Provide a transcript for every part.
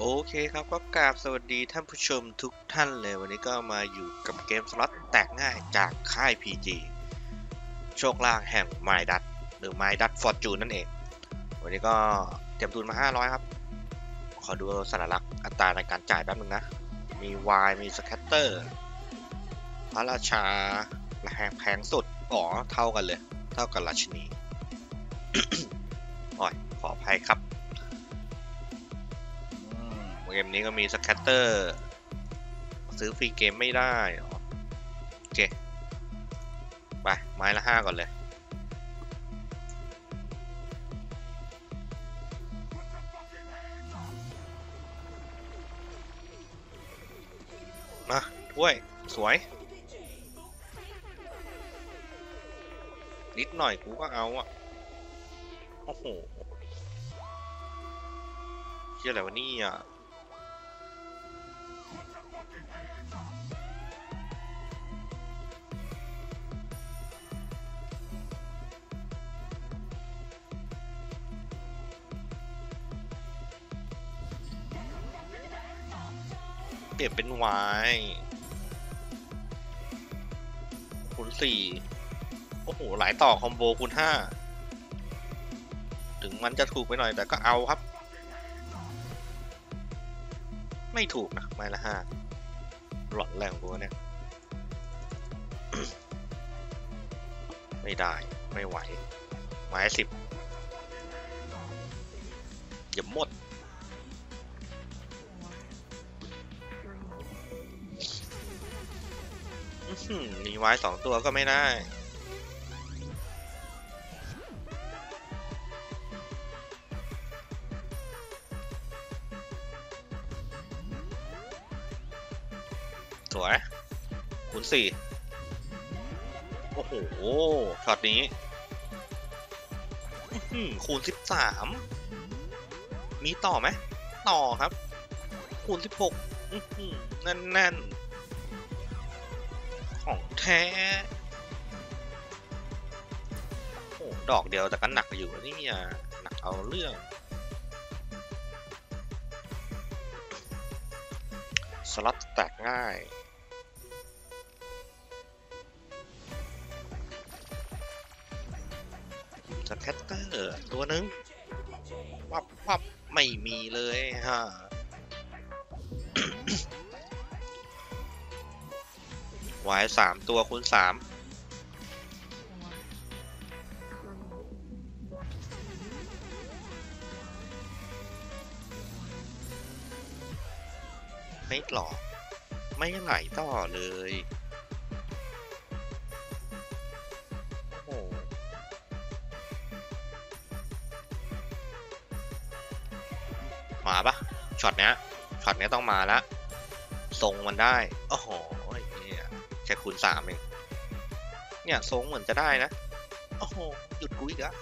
โอเคครับก็กราบสวัสดีท่านผู้ชมทุกท่านเลยวันนี้ก็มาอยู่กับเกมสล็อตแตกง่ายจากค่าย PG โชคลางแห่งไมดัตหรือไมดัตฟอร์จูนนั่นเองวันนี้ก็เตรียมทุนมา500ครับขอดูสัญลักษณ์อัตราในการจ่ายแป๊บนึงนะมี Y มีสแคตเตอร์พระราชาแพงสุดอ๋อเท่ากันเลยเท่ากับราชินี อ๋อยขออภัยครับเกมนี้ก็มีสแคตเตอร์ซื้อฟรีเกมไม่ได้โอเคไปไม้ละ5ก่อนเลยมาถ้วยสวยนิดหน่อยกูก็เอาอ่ะโอ้โหเชื่ออะไรวะนี่อ่ะเปลี่ยนเป็นวายคูณ4โอ้โหหลายต่อคอมโบคูณ5ถึงมันจะถูกไปหน่อยแต่ก็เอาครับไม่ถูกนะไม้ละ5หลอดแรงกูเนี่ย ไม่ได้ไม่ไหวไม้10อย่าหมดมีไม้2ตัวก็ไม่ได้สวยคูณ4โอ้โหช็อตนี้คูณ13มีต่อไหมต่อครับคูณ16แน่นๆของแท้โอ้ดอกเดียวแต่ก็หนักอยู่นี่หนักเอาเรื่องสล็อตแตกง่ายสแคตเตอร์ตัวนึงวับไม่มีเลยฮะวาย3ตัวคูณ3ไม่หลอกไม่ไหลต่อเลยโอ้มาปะช็อตเนี้ยต้องมาแล้วทรงมันได้โอ้โหเนี่ยแค่คูณ3เองเนี่ยทรงเหมือนจะได้นะโอ้โหหยุดกูอีกแล้ว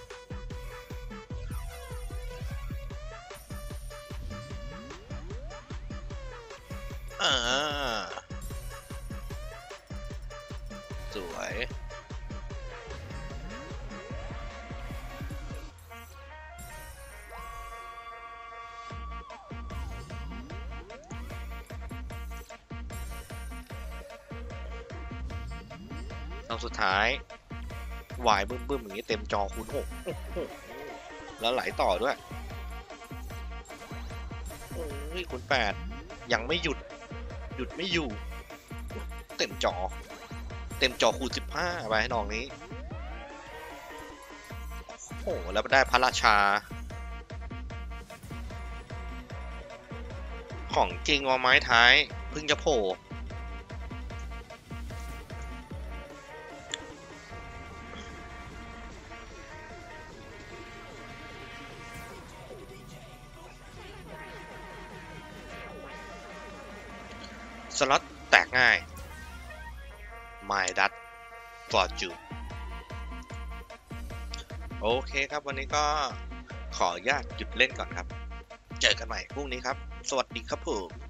สวยตอนสุดท้ายวายบึ้มอย่างนี้เต็มจอคูณ6แล้วไหลต่อด้วยโอ้ยคูณ8ยังไม่หยุดไม่อยู่เต็มจอคูณ15ไปให้น้องนี้โอ้แล้วได้พระราชาของจริงว่าไม้ท้ายเพิ่งจะโผล่สล็อตแตกง่ายไมดัตฟอร์จูนโอเคครับวันนี้ก็ขออนุญาตหยุดเล่นก่อนครับเจอกันใหม่พรุ่งนี้ครับสวัสดีครับผม